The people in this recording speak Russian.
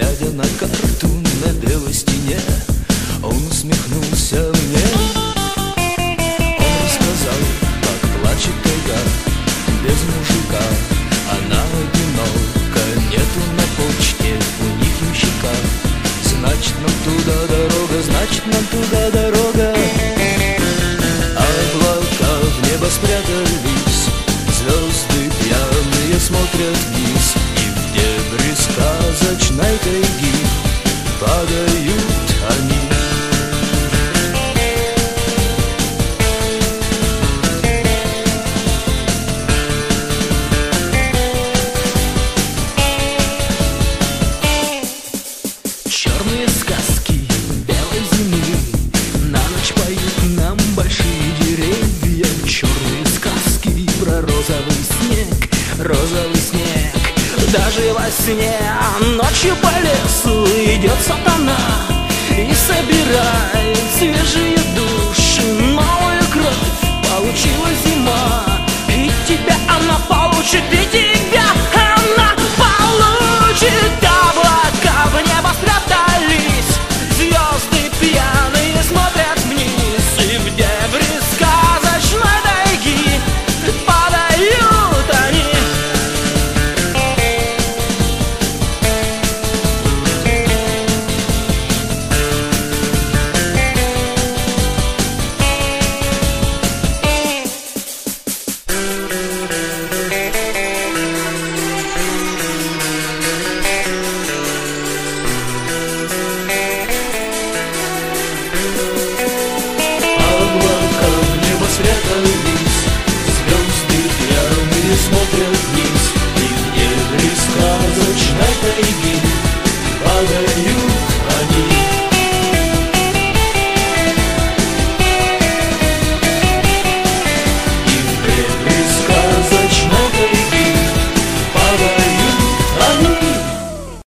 глядя на карту на белой стене, он усмехнулся мне. Он рассказал, как плачет тайга без мужика. Она одинока, нету на почте у них ямщика. Значит, нам туда дорога, значит, нам туда дорога. Облака в небо спрятались, звезды пьяные смотрят вниз, и в дебри сказочной тайги падают они. Черные сказки белой зимы на ночь поют нам большие деревья. Черные сказки про розовый снег, розовый снег. Даже во сне ночью по лесу идет сатана и собирает свежие души. Новую кровь получила зима, и тебя она получит, и